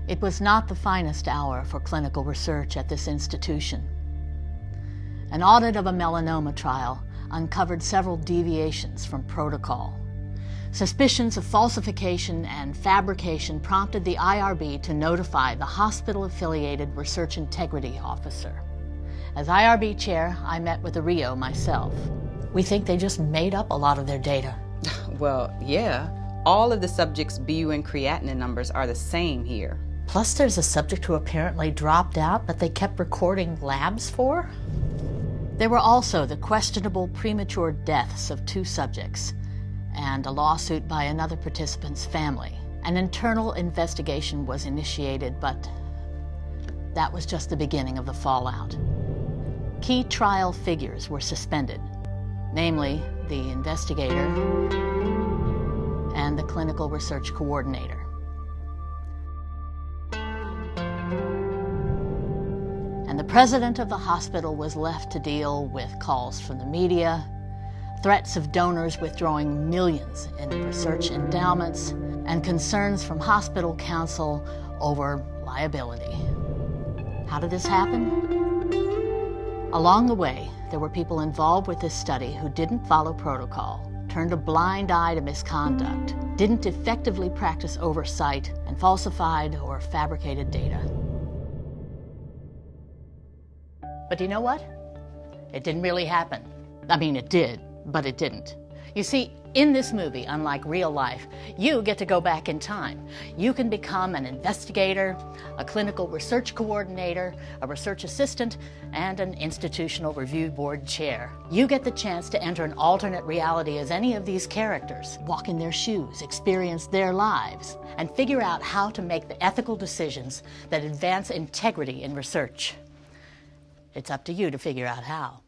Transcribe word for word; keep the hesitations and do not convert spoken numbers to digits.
It was not the finest hour for clinical research at this institution. An audit of a melanoma trial uncovered several deviations from protocol. Suspicions of falsification and fabrication prompted the I R B to notify the hospital-affiliated Research Integrity Officer. As I R B chair, I met with the R I O myself. We think they just made up a lot of their data. Well, yeah. All of the subjects' B U N creatinine numbers are the same here. Plus there's a subject who apparently dropped out, but they kept recording labs for? There were also the questionable premature deaths of two subjects and a lawsuit by another participant's family. An internal investigation was initiated, but that was just the beginning of the fallout. Key trial figures were suspended, namely the investigator and the clinical research coordinator. And the president of the hospital was left to deal with calls from the media, threats of donors withdrawing millions in research endowments, and concerns from hospital counsel over liability. How did this happen? Along the way, there were people involved with this study who didn't follow protocol, turned a blind eye to misconduct, didn't effectively practice oversight, and falsified or fabricated data. But you know what? It didn't really happen. I mean, it did, but it didn't. You see, in this movie, unlike real life, you get to go back in time. You can become an investigator, a clinical research coordinator, a research assistant, and an institutional review board chair. You get the chance to enter an alternate reality as any of these characters, walk in their shoes, experience their lives, and figure out how to make the ethical decisions that advance integrity in research. It's up to you to figure out how.